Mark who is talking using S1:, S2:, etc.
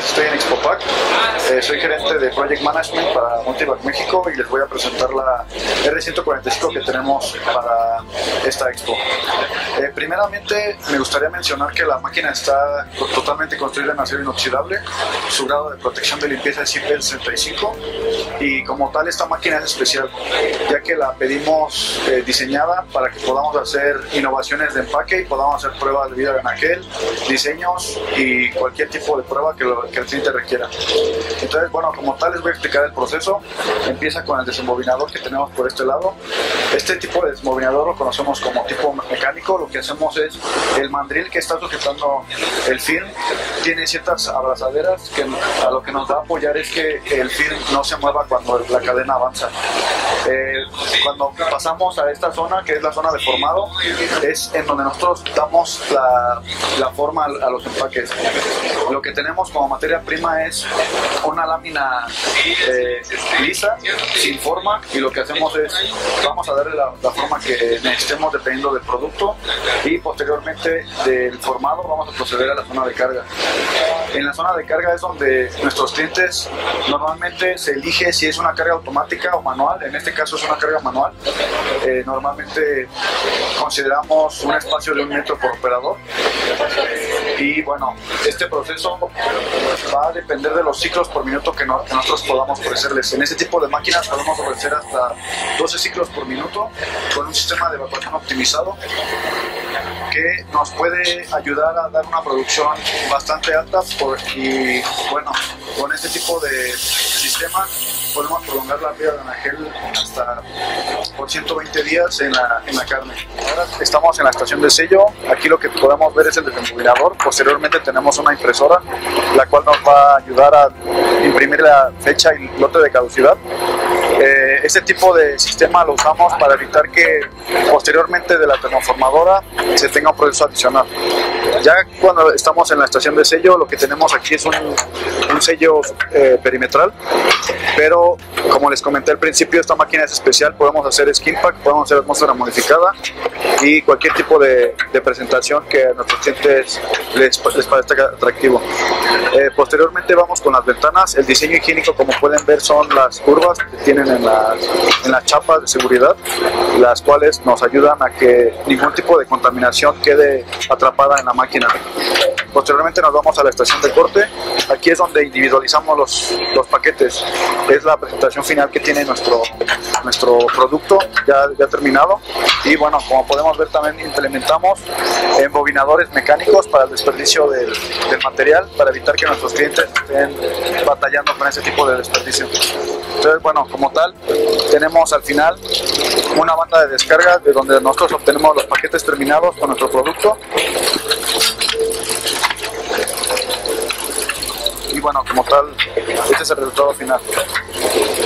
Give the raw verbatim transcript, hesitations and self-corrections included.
S1: estoy en Expopack, eh, soy gerente de Project Management para Multivac México y les voy a presentar la R ciento cuarenta y cinco que tenemos para esta expo. Eh, primeramente me gustaría mencionar que la máquina está totalmente construida en acero inoxidable, su grado de protección de limpieza es I P sesenta y cinco y como tal esta máquina es especial ya que la pedimos eh, diseñada para que podamos hacer innovaciones de empaque y podamos hacer pruebas de vida de anaquel, diseños y cualquier tipo de prueba que, lo, que el cliente requiera. Entonces, bueno, como tal les voy a explicar el proceso. Empieza con el desembobinador que tenemos por este lado. Este tipo de desembobinador lo conocemos como tipo mecánico. Lo que hacemos es el mandril que está sujetando el film tiene ciertas abrazaderas que a lo que nos va a apoyar es que el film no se mueva cuando la cadena avanza. Eh, cuando pasamos a esta zona, que es la zona de formado, es en donde nosotros damos la, la forma a, a los empaques. Lo que tenemos como materia prima es una lámina eh, lisa, sin forma, y lo que hacemos es, vamos a darle la, la forma que necesitemos dependiendo del producto, y posteriormente del formado vamos a proceder a la zona de carga. En la zona de carga es donde nuestros clientes normalmente se elige si es una carga automática o manual. En este caso es una carga manual. Eh, normalmente consideramos un espacio de un metro por operador. Y bueno, este proceso va a depender de los ciclos por minuto que, no, que nosotros podamos ofrecerles. En este tipo de máquinas podemos ofrecer hasta doce ciclos por minuto con un sistema de evacuación optimizado que nos puede ayudar a dar una producción bastante alta por, y bueno, con este tipo de sistema podemos prolongar la vida de anaquel hasta por ciento veinte días en la, en la carne. Ahora estamos en la estación de sello. Aquí lo que podemos ver es el desembobinador. Posteriormente tenemos una impresora la cual nos va a ayudar a imprimir la fecha y lote de caducidad. Eh, este tipo de sistema lo usamos para evitar que posteriormente de la termoformadora se tenga un proceso adicional. Ya cuando estamos en la estación de sello, lo que tenemos aquí es un, un sello eh, perimetral, pero como les comenté al principio, esta máquina es especial. Podemos hacer skin pack, podemos hacer atmósfera modificada y cualquier tipo de, de presentación que a nuestros clientes les, les parezca atractivo. Eh, posteriormente vamos con las ventanas. El diseño higiénico, como pueden ver, son las curvas que tienen en las, en las chapas de seguridad, las cuales nos ayudan a que ningún tipo de contaminación quede atrapada en la máquina. Posteriormente nos vamos a la estación de corte. Aquí es donde individualizamos los, los paquetes. Es la presentación final que tiene nuestro, nuestro producto ya, ya terminado. Y bueno, como podemos ver, también implementamos embobinadores mecánicos para el desperdicio del, del material, para evitar que nuestros clientes estén batallando con ese tipo de desperdicio. Entonces, bueno, como tal, tenemos al final una banda de descarga de donde nosotros obtenemos los paquetes terminados con nuestro producto. Y bueno, como tal, este es el resultado final.